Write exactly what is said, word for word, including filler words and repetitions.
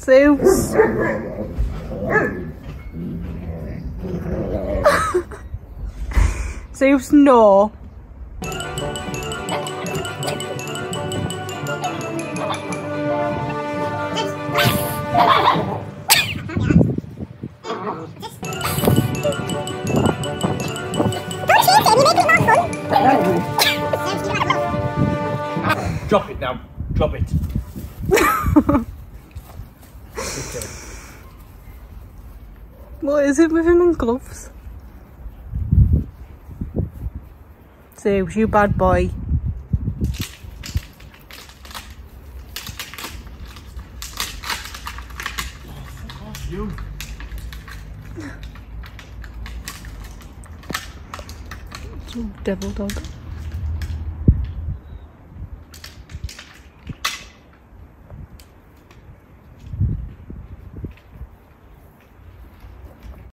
Zeus. Zeus, no. Drop it now. Drop it. What is it with him in gloves? Zeus, you bad boy. You. Devil dog.